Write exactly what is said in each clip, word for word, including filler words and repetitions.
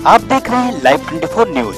आप देख रहे हैं लाइव चौबीस न्यूज।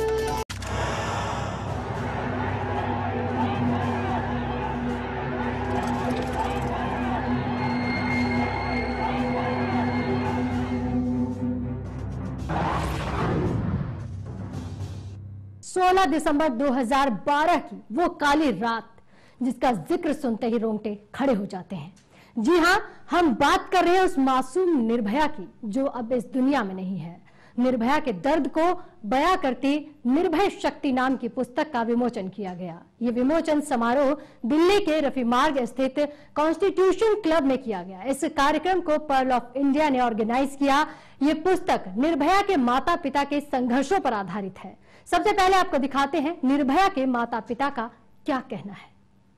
सोलह दिसंबर दो हज़ार बारह की वो काली रात जिसका जिक्र सुनते ही रोंगटे खड़े हो जाते हैं। जी हां, हम बात कर रहे हैं उस मासूम निर्भया की जो अब इस दुनिया में नहीं है। निर्भया के दर्द को बयां करती निर्भय शक्ति नाम की पुस्तक का विमोचन किया गया। ये विमोचन समारोह दिल्ली के रफी मार्ग स्थित कॉन्स्टिट्यूशन क्लब में किया गया। इस कार्यक्रम को पर्ल ऑफ इंडिया ने ऑर्गेनाइज किया। ये पुस्तक निर्भया के माता पिता के संघर्षों पर आधारित है। सबसे पहले आपको दिखाते हैं निर्भया के माता पिता का क्या कहना है।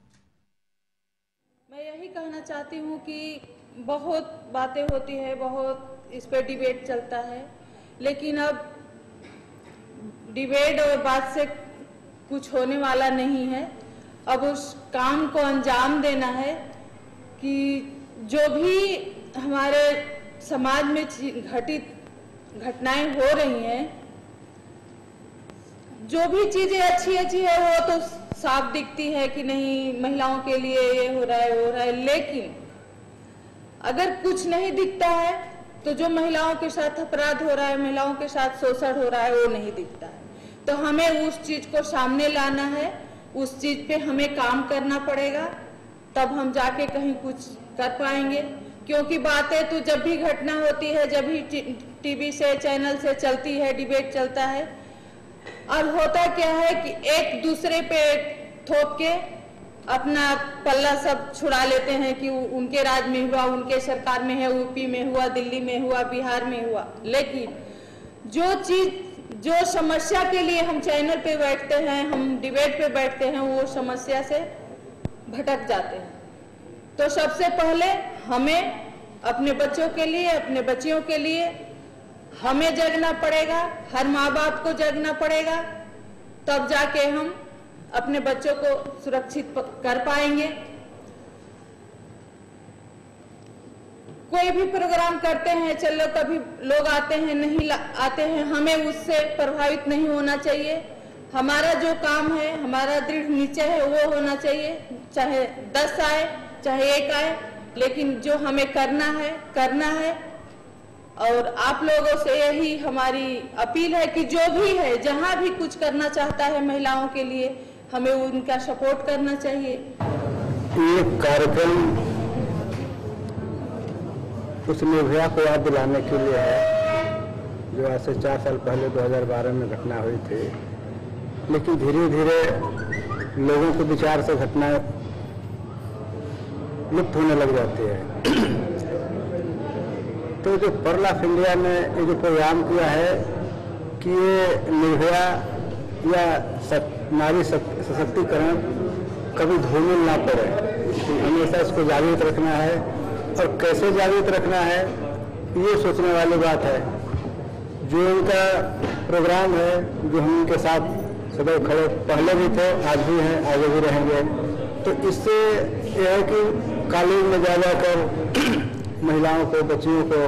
मैं यही कहना चाहती हूँ कि बहुत बातें होती है, बहुत इस पे डिबेट चलता है, लेकिन अब डिबेट और बात से कुछ होने वाला नहीं है। अब उस काम को अंजाम देना है कि जो भी हमारे समाज में घटित घटनाएं हो रही हैं, जो भी चीजें अच्छी अच्छी है वो तो साफ दिखती है कि नहीं महिलाओं के लिए ये हो रहा है हो रहा है, लेकिन अगर कुछ नहीं दिखता है तो जो महिलाओं के साथ अपराध हो रहा है, महिलाओं के साथ शोषण हो रहा है, वो नहीं दिखता है। तो हमें उस चीज को सामने लाना है, उस चीज पे हमें काम करना पड़ेगा, तब हम जाके कहीं कुछ कर पाएंगे। क्योंकि बातें तो जब भी घटना होती है, जब भी टीवी से चैनल से चलती है, डिबेट चलता है, और होता क्या है कि एक दूसरे पे थोप के अपना पल्ला सब छुड़ा लेते हैं कि उनके राज में हुआ, उनके सरकार में है, यूपी में हुआ, दिल्ली में हुआ, बिहार में हुआ। लेकिन जो चीज, जो समस्या के लिए हम चैनल पे बैठते हैं, हम डिबेट पे बैठते हैं, वो समस्या से भटक जाते हैं। तो सबसे पहले हमें अपने बच्चों के लिए, अपने बच्चियों के लिए हमें जगना पड़ेगा, हर माँ बाप को जगना पड़ेगा, तब जाके हम अपने बच्चों को सुरक्षित कर पाएंगे। कोई भी प्रोग्राम करते हैं, चलो कभी लोग आते हैं, नहीं आते हैं, हमें उससे प्रभावित नहीं होना चाहिए। हमारा जो काम है, हमारा दृढ़ निश्चय है, वो होना चाहिए। चाहे दस आए, चाहे एक आए, लेकिन जो हमें करना है करना है। और आप लोगों से यही हमारी अपील है कि जो भी है, जहां भी कुछ करना चाहता है महिलाओं के लिए, हमें उनका सपोर्ट करना चाहिए। ये कार्यक्रम उस निर्भया को याद दिलाने के लिए है जो आज से चार साल पहले दो हज़ार बारह में घटना हुई थी। लेकिन धीरे धीरे लोगों के विचार से घटना लुप्त होने लग जाती है। तो जो पर्ल ऑफ इंडिया ने ये जो प्रोग्राम किया है कि ये निर्भया या नारी सशक्तिकरण कभी धूमिल ना पड़े, हमेशा इसको जागृत रखना है। और कैसे जागृत रखना है, ये सोचने वाली बात है। जो इनका प्रोग्राम है, जो हम इनके साथ सदैव खड़े पहले भी थे, आज भी हैं, आगे भी रहेंगे। तो इससे यह है कि कॉलेज में जा जाकर महिलाओं को, बच्चियों को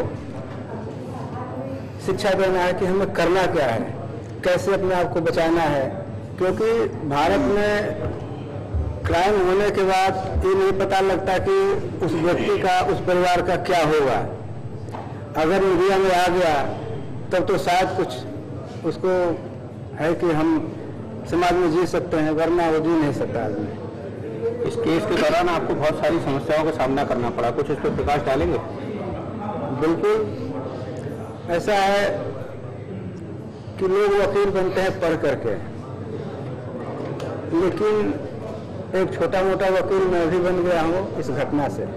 शिक्षा देना है कि हमें करना क्या है, कैसे अपने आप को बचाना है। क्योंकि भारत में क्राइम होने के बाद ये नहीं पता लगता कि उस व्यक्ति का, उस परिवार का क्या होगा। अगर मीडिया में आ गया तब तो शायद कुछ उसको है कि हम समाज में जी सकते हैं, वरना वो जी नहीं सकता आदमी। इस केस के दौरान आपको बहुत सारी समस्याओं का सामना करना पड़ा, कुछ इस पर प्रकाश डालेंगे? बिल्कुल ऐसा है कि लोग वकील बनते हैं पढ़ करके, लेकिन एक छोटा मोटा वकील मैं भी बन गया हूँ इस घटना से।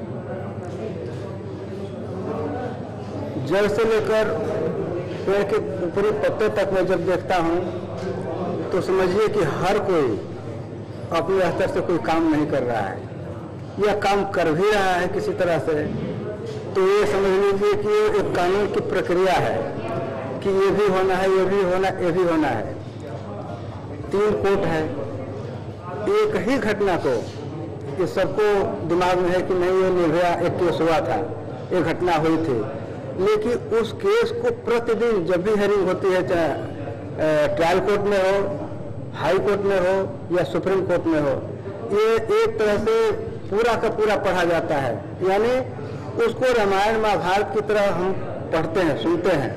जड़ से लेकर पेड़ के ऊपरी पत्ते तक मैं जब देखता हूँ तो समझिए कि हर कोई अपने स्तर से कोई काम नहीं कर रहा है, या काम कर भी रहा है किसी तरह से, तो ये समझ लीजिए कि ये एक कानून की प्रक्रिया है कि ये भी होना है, ये भी होना, ये भी होना है। तीन कोर्ट है, एक ही घटना को, ये सबको दिमाग में है कि नहीं ये निर्भया एक केस हुआ था, एक घटना हुई थी, लेकिन उस केस को प्रतिदिन जब भी हेयरिंग होती है, चाहे ट्रायल कोर्ट में हो, हाई कोर्ट में हो या सुप्रीम कोर्ट में हो, ये एक तरह से पूरा का पूरा पढ़ा जाता है। यानी उसको रामायण महाभारत की तरह हम पढ़ते हैं, सुनते हैं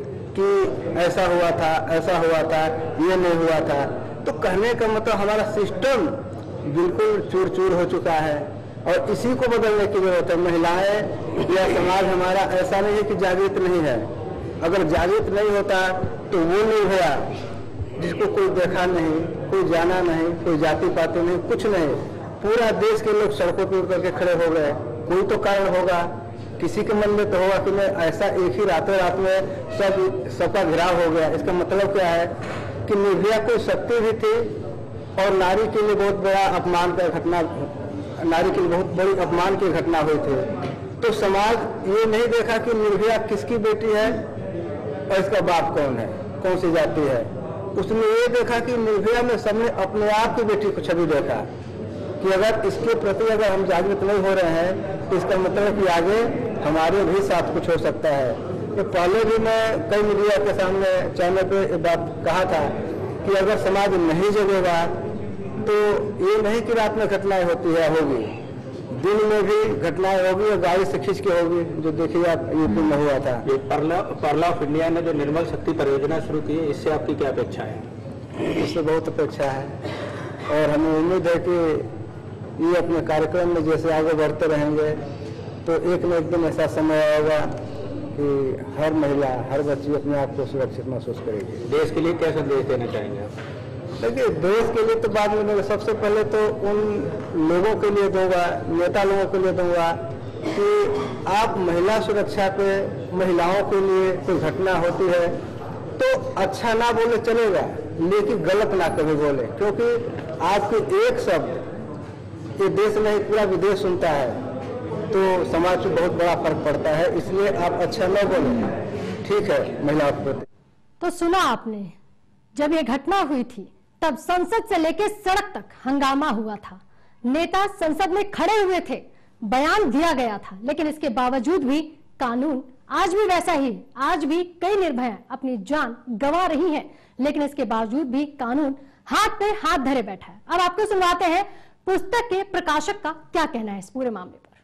कि ऐसा हुआ था, ऐसा हुआ था, ये नहीं हुआ था। तो कहने का मतलब हमारा सिस्टम बिल्कुल चूर चूर हो चुका है और इसी को बदलने की जरूरत है। महिलाएं या समाज हमारा ऐसा नहीं है कि जागृत नहीं है। अगर जागृत नहीं होता तो वो नहीं हुआ जिसको कोई देखा नहीं, कोई जाना नहीं, कोई जाति पाति नहीं, कुछ नहीं, पूरा देश के लोग सड़कों पर उतर के खड़े हो गए। कोई तो कारण होगा, किसी के मन में तो होगा कि मैं ऐसा एक ही रातों रात में सब सबका घिराव हो गया। इसका मतलब क्या है कि निर्भया कोई शक्ति भी थी और नारी के लिए बहुत बड़ा अपमान का घटना, नारी के लिए बहुत बड़ी अपमान की घटना हुई थी। तो समाज ये नहीं देखा कि निर्भया किसकी बेटी है और इसका बाप कौन है, कौन सी जाति है। उसने ये देखा कि निर्भया में सबने अपने आप की बेटी को छवि देखा कि अगर इसके प्रति अगर हम जागृत नहीं हो रहे हैं तो इसका मतलब कि आगे हमारे भी साथ कुछ हो सकता है। तो पहले भी मैं कई मीडिया के सामने चैनल पे ये बात कहा था कि अगर समाज नहीं जगेगा तो ये नहीं कि रात में घटनाएं होती है, होगी, दिन में भी घटनाएं होगी और गाड़ी से खींच के होगी, जो देखिए आप यूपी में हुआ था। ये पर्ला पर्ला ऑफ इंडिया ने जो निर्मल शक्ति परियोजना शुरू की है, इससे आपकी क्या अपेक्षा है? इससे बहुत अपेक्षा है और हमें उम्मीद है कि ये अपने कार्यक्रम में जैसे आगे बढ़ते रहेंगे तो एक न एक दिन ऐसा समय आएगा कि हर महिला, हर बच्ची अपने आप को सुरक्षित महसूस करेगी। देश के लिए क्या संदेश देना चाहेंगे आप? देखिए, देश के लिए तो बाद में दूंगा, सबसे पहले तो उन लोगों के लिए दूंगा, नेता लोगों के लिए दूंगा कि आप महिला सुरक्षा पे, महिलाओं के लिए कोई घटना होती है तो अच्छा ना बोले चलेगा, लेकिन गलत ना कभी बोले, क्योंकि आपके एक शब्द ये देश नहीं पूरा विदेश सुनता है तो समाज में बहुत बड़ा फर्क पड़ता है। इसलिए आप अच्छा न बोले, ठीक है महिलाओं के प्रति। तो सुना आपने, जब ये घटना हुई थी तब संसद से लेकर सड़क तक हंगामा हुआ था, नेता संसद में खड़े हुए थे, बयान दिया गया था, लेकिन इसके बावजूद भी कानून आज भी वैसा ही, आज भी कई निर्भया अपनी जान गंवा रही हैं, लेकिन इसके बावजूद भी कानून हाथ पे हाथ धरे बैठा है। अब आपको सुनवाते हैं पुस्तक के प्रकाशक का क्या कहना है इस पूरे मामले पर।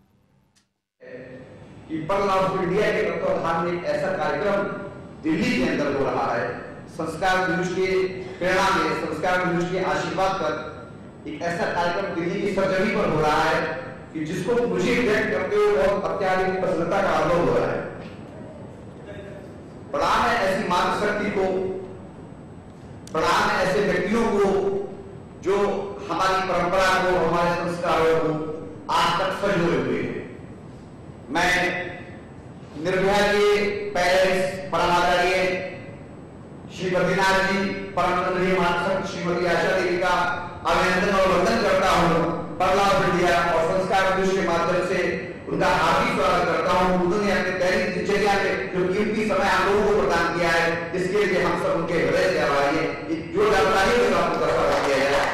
कि पर्ल ऑफ इंडिया के तत्वाधान में एक ऐसा कार्यक्रम दिल्ली के अंदर हो रहा है, संस्कार न्यूज के प्रेरणा में, संस्कार न्यूज के आशीर्वाद पर एक ऐसा कार्यक्रम दिल्ली की सरजमी पर हो रहा है कि जिसको मुझे व्यक्त करते हुए बहुत अत्याधिक प्रसन्नता का अनुभव हो रहा है। प्रणाम है ऐसी मातृशक्ति को, प्रणाम है ऐसे व्यक्तियों को जो हमारी परंपरा को, हमारे संस्कारों को आज तक संजोए हुए हैं। मैं निर्भया के पेरेंट्स परम आदरणीय श्री बद्रीनाथ जी, परम आदरणीय मातृशक्ति श्रीमती आशा देवी का अभिनंदन और वंदन करता हूँ। पर्ल ऑफ इंडिया और संस्कार न्यूज के माध्यम से उनका हार्दिक स्वागत करता हूँ। उन्होंने अपने दैनिक दिनचर्या में जो कीमती समय हम लोगों को प्रदान किया है, इसके लिए हम सब उनके हृदय से आभारी हैं। जो जानकारी आपको दर्शा किया है,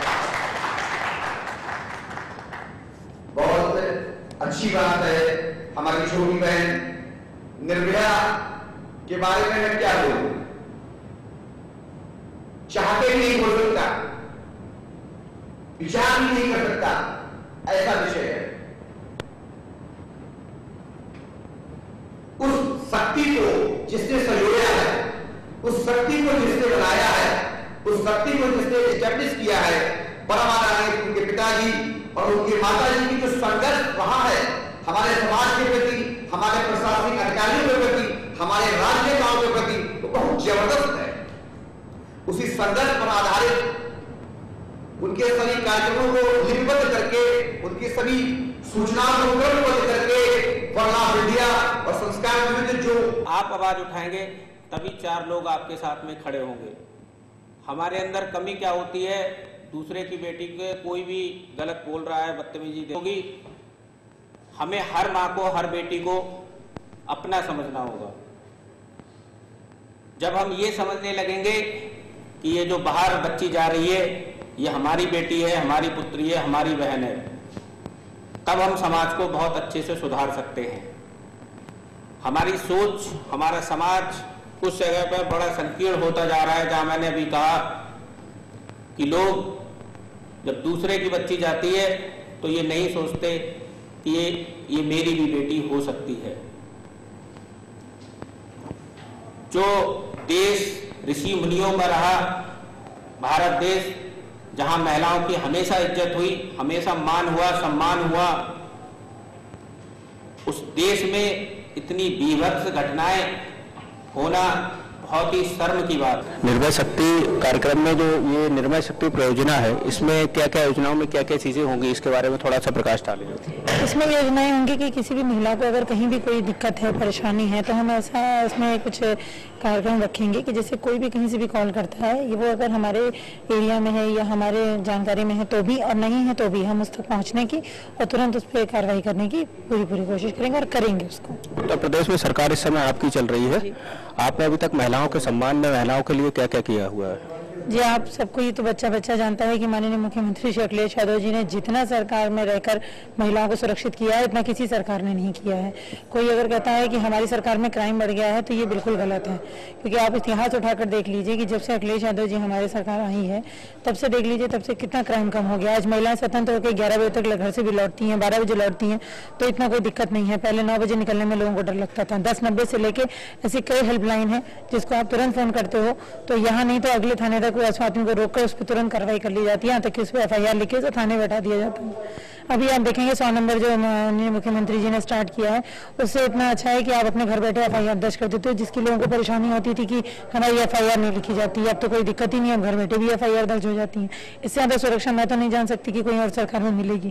बहुत अच्छी बात है। हमारी छोटी बहन निर्भया के बारे में मैं क्या बोलूं, चाहते भी नहीं बोल सकता, विचार भी नहीं कर सकता, ऐसा विषय है। उस शक्ति को जिसने संजोया है, उस शक्ति को जिसने बनाया है, उस शक्ति को जिसने एस्टैब्लिश किया है, परम आदरणीय उनके पिताजी और उनकी माता जी की जो संघर्ष वहां है हमारे समाज के प्रति, हमारे प्रशासनिक अधिकारियों के प्रति, हमारे राज्यपालों के प्रति, वो बहुत जबरदस्त है। उसी संघर्ष पर आधारित उनके सभी कार्यक्रमों को लिपिबद्ध करके, उनकी सभी सूचनाओं को क्रमबद्ध करके पर्ल ऑफ इंडिया और संस्कार न्यूज जो आप आवाज उठाएंगे तभी चार लोग आपके साथ में खड़े होंगे। हमारे अंदर कमी क्या होती है, दूसरे की बेटी के कोई भी गलत बोल रहा है, बदतमीजी होगी, हमें हर माँ को, हर बेटी को अपना समझना होगा। जब हम ये समझने लगेंगे कि ये जो बाहर बच्ची जा रही है ये हमारी बेटी है, हमारी पुत्री है, हमारी बहन है, तब हम समाज को बहुत अच्छे से सुधार सकते हैं। हमारी सोच, हमारा समाज कुछ जगह पर बड़ा संकीर्ण होता जा रहा है, जहां मैंने अभी कहा कि लोग जब दूसरे की बच्ची जाती है तो ये नहीं सोचते कि ये ये मेरी भी बेटी हो सकती है। जो देश ऋषि मुनियों का रहा, भारत देश जहां महिलाओं की हमेशा इज्जत हुई, हमेशा मान हुआ, सम्मान हुआ, उस देश में इतनी बीभत्स घटनाएं होना बहुत ही शर्म की बात है। निर्भय शक्ति कार्यक्रम में जो ये निर्भय शक्ति परियोजना है, इसमें क्या क्या योजनाओं में क्या क्या चीजें होंगी, इसके बारे में थोड़ा सा प्रकाश डालिए। इसमें योजनाएं होंगी कि किसी भी महिला को अगर कहीं भी कोई दिक्कत है, परेशानी है, तो हम ऐसा इसमें कुछ कार्यक्रम रखेंगे कि जैसे कोई भी कहीं से भी कॉल करता है, ये वो अगर हमारे एरिया में है या हमारे जानकारी में है तो भी, और नहीं है तो भी हम उस तक पहुँचने की और तुरंत उस पर कार्रवाई करने की पूरी पूरी कोशिश करेंगे और करेंगे उसको। उत्तर प्रदेश में सरकार इस समय आपकी चल रही है, आपने अभी तक महिलाओं के सम्मान में महिलाओं के लिए क्या क्या किया हुआ है? जी, आप सबको ये तो बच्चा बच्चा जानता है कि माननीय मुख्यमंत्री श्री अखिलेश यादव जी ने जितना सरकार में रहकर महिलाओं को सुरक्षित किया है, इतना किसी सरकार ने नहीं किया है। कोई अगर कहता है कि हमारी सरकार में क्राइम बढ़ गया है तो ये बिल्कुल गलत है, क्योंकि आप इतिहास उठाकर देख लीजिए कि जब से अखिलेश यादव जी हमारी सरकार आई है तब से देख लीजिए, तब से कितना क्राइम कम हो गया। आज महिलाएं स्वतंत्र होकर ग्यारह बजे तक घर से भी लौटती हैं, बारह बजे लौटती हैं, तो इतना कोई दिक्कत नहीं है। पहले नौ बजे निकलने में लोगों को डर लगता था। दस नब्बे से लेके ऐसी कई हेल्पलाइन है जिसको आप तुरंत फोन करते हो, तो यहाँ नहीं तो अगले थाने तक उस आदमी को रोक कर उस पर तुरंत कार्रवाई कर ली जाती है, यहाँ तक कि उस पर एफ आई आर लिखे तो थाने बैठा दिया जाता है। अभी आप देखेंगे सौ नंबर जो माननीय मुख्यमंत्री जी ने स्टार्ट किया है, उससे इतना अच्छा है कि आप अपने घर बैठे एफ आई आर दर्ज कर देते हो। जिसकी लोगों को परेशानी होती थी कि हमारी एफ आई आर नहीं लिखी जाती, अब तो कोई दिक्कत ही नहीं है, घर बैठे भी एफ आई आर दर्ज हो जाती है। इससे ज्यादा सुरक्षा मैं तो नहीं जान सकती कि कोई और सरकार में मिलेगी।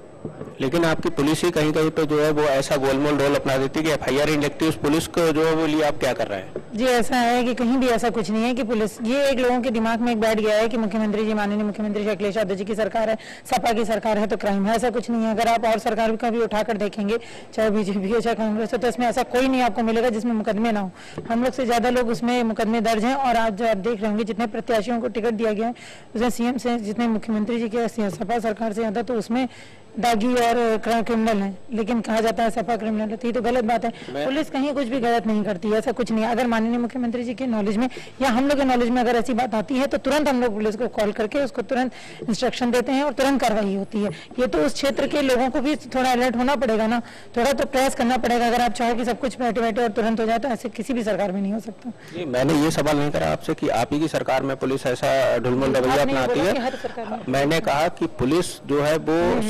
लेकिन आपकी पुलिस ही कहीं कहीं पे जो है वो ऐसा गोलमोल रोल अपना देती है कि एफ आई आर नहीं लगती, उस पुलिस को जो है वो लिए आप क्या कर रहे हैं? जी, ऐसा है कि कहीं भी ऐसा कुछ नहीं है कि पुलिस, ये एक लोगों के दिमाग में एक बैठ गया है कि मुख्यमंत्री जी, माननीय मुख्यमंत्री श्री अखिलेश यादव जी की सरकार है, सपा की सरकार है तो क्राइम है। ऐसा कुछ नहीं है। अगर आप और सरकार का भी उठाकर देखेंगे, चाहे बीजेपी हो चाहे कांग्रेस हो, तो इसमें ऐसा कोई नहीं आपको मिलेगा जिसमें मुकदमे ना हो। हम लोग से ज्यादा लोग उसमें मुकदमे दर्ज हैं। और आज जो आप देख रहे होंगे जितने प्रत्याशियों को टिकट दिया गया है, उसमें सीएम से, जितने मुख्यमंत्री जी के सपा सरकार से ज्यादा, तो उसमें दागी और क्रिमिनल है। लेकिन कहा जाता है सपा क्रिमिनल होती है, तो गलत बात है। पुलिस कहीं कुछ भी गलत नहीं करती है, ऐसा कुछ नहीं है। अगर माननीय मुख्यमंत्री जी के नॉलेज में या हम लोग के नॉलेज में अगर ऐसी बात आती है तो तुरंत हम लोग पुलिस को कॉल करके उसको तुरंत इंस्ट्रक्शन देते हैं और तुरंत कार्रवाई होती है। ये तो उस क्षेत्र के लोगों को भी थोड़ा अलर्ट होना पड़ेगा ना, थोड़ा तो प्रयास करना पड़ेगा। अगर आप चाहो कि सब कुछ बैठे बैठे और तुरंत हो जाए तो ऐसे किसी भी सरकार में नहीं हो सकता। जी, मैंने ये सवाल नहीं करा आपसे कि आप ही की सरकार में पुलिस ऐसा ढुलमुल रवैया अपनाती है। मैंने कहा कि पुलिस जो है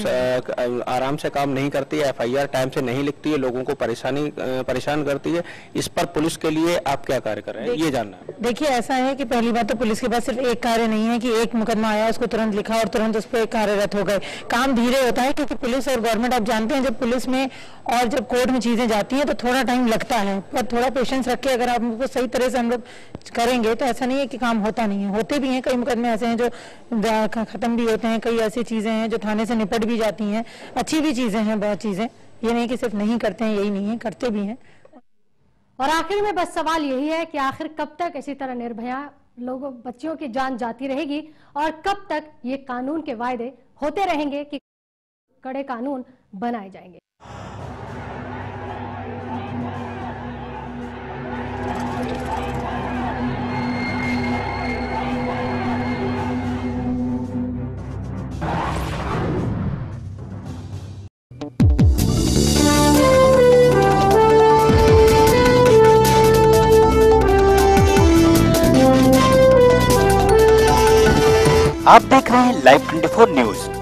वो आराम से काम नहीं करती है, एफ आई आर टाइम से नहीं लिखती है, लोगों को परेशानी परेशान करती है। इस पर पुलिस के लिए आप क्या कार्य कर रहे हैं, ये जानना है। देखिए, ऐसा है कि पहली बात तो पुलिस के पास सिर्फ एक कार्य नहीं है कि एक मुकदमा आया उसको तुरंत लिखा और तुरंत उस पर कार्यरत हो गए। काम धीरे होता है, क्योंकि पुलिस और गवर्नमेंट, आप जानते हैं, जब पुलिस में और जब कोर्ट में चीजें जाती हैं तो थोड़ा टाइम लगता है। पर थोड़ा पेशेंस रख के अगर आप उनको सही तरह से हम लोग करेंगे तो ऐसा नहीं है कि काम होता नहीं है, होते भी हैं। कई मुकदमे ऐसे हैं जो खत्म भी होते हैं, कई ऐसी चीजें हैं जो थाने से निपट भी जाती हैं। अच्छी भी चीजें हैं, बहुत चीजें, ये नहीं कि सिर्फ नहीं करते हैं, यही नहीं है, करते भी हैं। और आखिर में बस सवाल यही है कि आखिर कब तक इसी तरह निर्भया लोगों, बच्चियों की जान जाती रहेगी और कब तक ये कानून के वायदे होते रहेंगे कि कड़े कानून बनाए जाएंगे। आप देख रहे हैं लाइव ट्वेंटी फोर न्यूज।